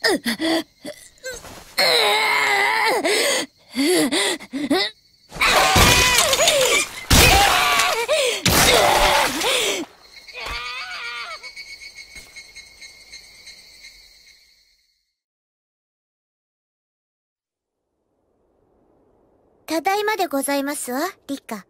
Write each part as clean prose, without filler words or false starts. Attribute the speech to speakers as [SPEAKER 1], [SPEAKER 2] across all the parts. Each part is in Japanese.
[SPEAKER 1] ただいまでございますわ、リカ。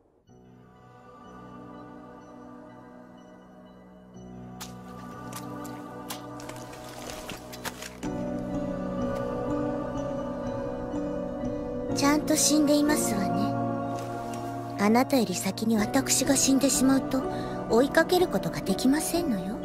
[SPEAKER 1] ちゃんと死んでいますわね。あなたより先に私が死んでしまうと追いかけることができませんのよ。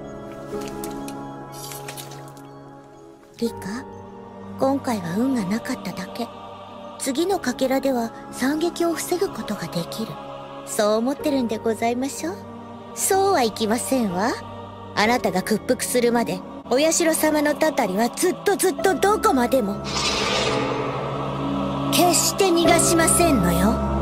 [SPEAKER 1] リカ、今回は運がなかっただけ。次のかけらでは惨劇を防ぐことができる。そう思ってるんでございましょう。そうはいきませんわ。あなたが屈服するまでお社様のたたりはずっとずっとどこまでも決して逃がしませんのよ。